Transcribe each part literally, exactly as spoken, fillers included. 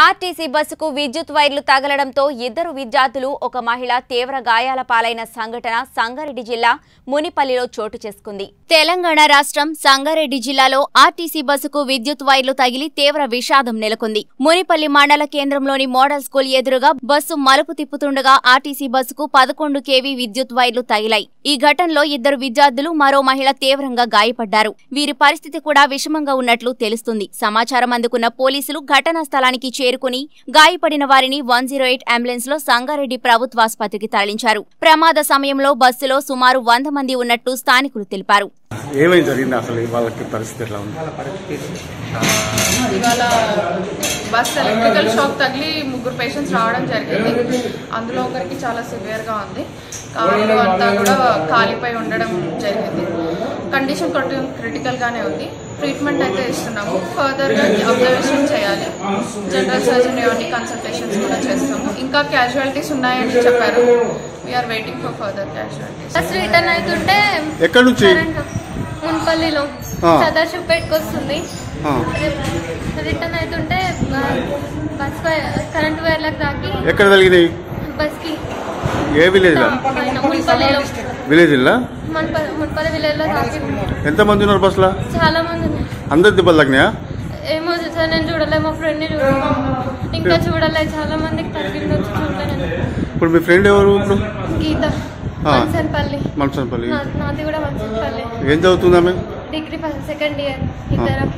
RTC బస్సుకు విద్యుత్ వైర్లు తగలడంతో ఇద్దరు విద్యార్థులు ఒక మహిళ తీవ్ర గాయాల పాలైన సంఘటన సంగారెడ్డి జిల్లా మునిపల్లిలో చోటు చేసుకుంది. తెలంగాణ రాష్ట్రం సంగారెడ్డి జిల్లాలో ఆర్టీసీ బస్సుకు విద్యుత్ వైర్లు తగిలి తీవ్ర విషాదం నెలకొంది. మునిపల్లి మండల కేంద్రంలోని మోడల్ స్కూల్ ఎదురుగా బస్సు మలుపు తిప్పుతుండగా ఆర్టీసీ బస్సుకు పదకొండు కేవీ విద్యుత్ వైర్లు తగిలాయి. ఈ ఘటనలో ఇద్దరు విద్యార్థులు మరో మహిళ తీవ్రంగా గాయపడ్డారు. వీరి పరిస్థితి కూడా విషమంగా ఉన్నట్లు తెలుస్తుంది. సమాచారం అందుకున్న పోలీసులు ఘటనా స్థలానికి చేరుకుని గాయపడిన వారిని వన్ జీరో ఎయిట్ అంబులెన్స్ లో సంగారెడ్డి ప్రభుత్వాసుపత్రికి తరలించారు. ప్రమాద సమయంలో బస్సులో సుమారు వంద మంది ఉన్నట్టు స్థానికులు తెలిపారు. ఏమైంది జరిగింది అసలు వాళ్ళకి పరిస్థితి ఎట్లా ఉంది? ఇవాళ బస్ ఎలక్ట్రికల్ షాక్ తగిలి ముగ్గురు పేషెంట్స్ రావడం జరిగింది. అందులో ఒకరికి చాలా సివియర్గా ఉంది. కాళ్ళు అంతా కూడా కాలిపై ఉండడం జరిగింది. కండిషన్ కొంచెం క్రిటికల్గానే ఉంది. ట్రీట్మెంట్ అయితే ఇస్తున్నాము. ఫర్దర్గా అబ్జర్వేషన్ చేయాలి. జనరల్ సర్జన్ ఏమని కన్సల్టేషన్స్ కూడా చేస్తాము. ఇంకా క్యాజువాలిటీస్ ఉన్నాయని చెప్పారు. We are waiting for further casualties. Bus return అవుతుంటే ఎక్కడి నుంచి? మున్పల్లిలో సదాశివపేటకు వస్తుంది. రిటర్న్ అవుతుంటే బస్ కరెంట్ వైర్లకు తాకి ఎక్కడ తగిలినాయి? బస్ కి ఏ విలేజ్? మున్పల్లిలో విలేజ్ మున్పల్లి విలేజ్ లో తాకి. ఎంత మంది ఉన్నారు బస్ లో? చాలా మంది ఉన్నారు. అందరు దెబ్బలు తగినాయా? ఏమో సార్, నేను చూడలే, మా ఫ్రెండ్ ని చూడలేదు, ఇంకా చూడలే. చాలా మందికి తగ్గింది వచ్చి చూడలేదు. ఇప్పుడు మీ ఫ్రెండ్ ఎవరు? ఇప్పుడు గీత మన్సన్పల్లి. మన్సన్పల్లి నాది కూడా మన్సన్పల్లి. ఏం చదువుతుంది ఆమె? Degree second year. ఇద్దరం.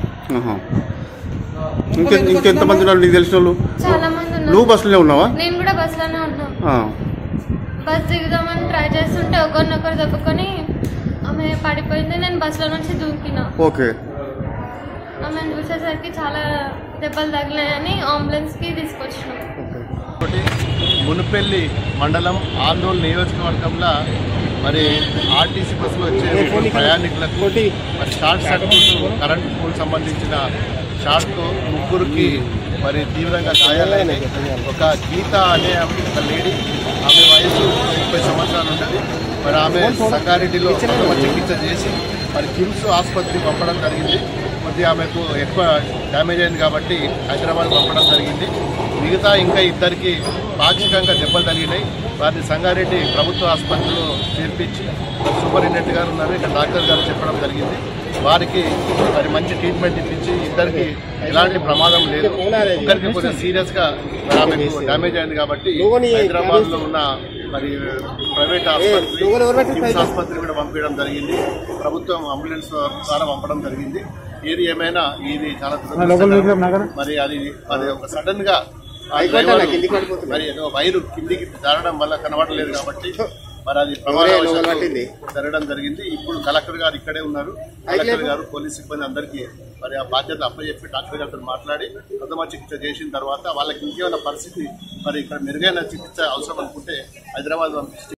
ఇంకె ఇంకెంత మంది ఉన్నారు నీకు తెలిసిన వాళ్ళు? చాలా మంది ఉన్నారు. నువ్వు బస్సులోనే ఉన్నావా? నేను కూడా బస్ లోనే ఉన్నా. బస్ దిగుదామని ట్రై చేస్తుంటే ఒకరినొకరు దెబ్బకొని ఆమె పడిపోయింది. నేను బస్ లో నుంచి దూకినా. ఓకే. ఆమె చూసేసరికి చాలా దెబ్బలు తగిలాయని అంబులెన్స్ కి తీసుకొచ్చినాం. మునిపల్లి మండలం ఆందోళన నియోజకవర్గంలో మరి ఆర్టీసీ బస్సులో వచ్చే ప్రయాణికులకు మరి షార్ట్ సర్క్యూట్ కరెంట్ పోల్ సంబంధించిన షార్ట్తో ముగ్గురికి మరి తీవ్రంగా గాయాలైనాయి. ఒక గీత అనే ఒక లేడీ, ఆమె వయసు ముప్పై సంవత్సరాలు ఉంటుంది. మరి ఆమె సంగారెడ్డిలో చికిత్స చేసి మరి కిమ్స్ ఆసుపత్రికి పంపడం జరిగింది. కొద్దిగా ఆమెకు ఎక్కువ డ్యామేజ్ అయింది కాబట్టి హైదరాబాద్ పంపడం జరిగింది. మిగతా ఇంకా ఇద్దరికి పాక్షికంగా దెబ్బలు తగిలినాయి. వారిని సంగారెడ్డి ప్రభుత్వ ఆసుపత్రిలో చేర్పించి సూపరింటెండెంట్ గారు ఉన్నారు, ఇక్కడ డాక్టర్ గారు చెప్పడం జరిగింది. వారికి మరి మంచి ట్రీట్మెంట్ ఇప్పించి ఇద్దరికి ఎలాంటి ప్రమాదం లేదు. ఒకరికి కొంచెం సీరియస్గా ఆమెకు డ్యామేజ్ అయింది కాబట్టి హైదరాబాద్లో ఉన్న మరి ప్రైవేట్ ఆసుపత్రి ఆసుపత్రి కూడా పంపించడం జరిగింది. ప్రభుత్వం అంబులెన్స్ ద్వారా పంపడం జరిగింది. ఏది ఏమైనా ఇది చాలా మరి అది అది ఒక సడన్ గా మరి ఏదో వైరు కిందికి జారడం వల్ల కనబడలేదు కాబట్టి మరి అది ప్రమాదవశాత్తు జరగడం జరిగింది. ఇప్పుడు కలెక్టర్ గారు ఇక్కడే ఉన్నారు. కలెక్టర్ గారు పోలీస్ సిబ్బంది అందరికీ మరి ఆ బాధ్యత అప్పచెప్పి డాక్టర్ గారితో మాట్లాడి ప్రథమ చికిత్స చేసిన తర్వాత వాళ్ళకి ఇంకేమైనా పరిస్థితి మరి ఇక్కడ మెరుగైన చికిత్స అవసరం అనుకుంటే హైదరాబాద్ పంపిస్తే